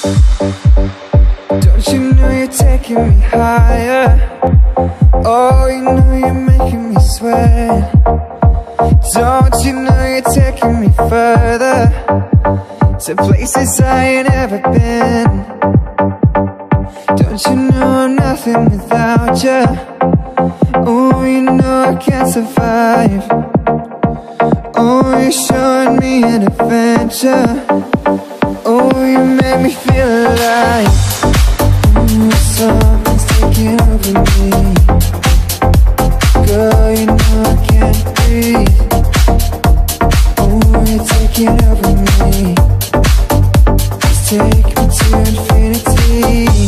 Don't you know you're taking me higher? Oh, you know you're making me sweat. Don't you know you're taking me further, to places I ain't ever been. Don't you know I'm nothing without you? Oh, you know I can't survive. Oh, you're showing me an adventure. Oh, you make me feel alive. Oh, something's taking over me. Girl, you know I can't breathe. Oh, you're taking over me. Just take me to infinity.